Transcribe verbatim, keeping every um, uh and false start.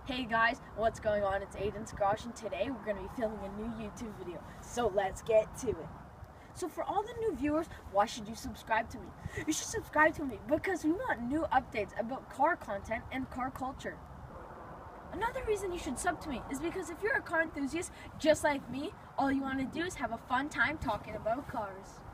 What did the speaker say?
Hey guys, what's going on? It's Aiden's Garage, and today we're going to be filming a new YouTube video. So let's get to it. So for all the new viewers, why should you subscribe to me? You should subscribe to me because we want new updates about car content and car culture. Another reason you should sub to me is because if you're a car enthusiast just like me, all you want to do is have a fun time talking about cars.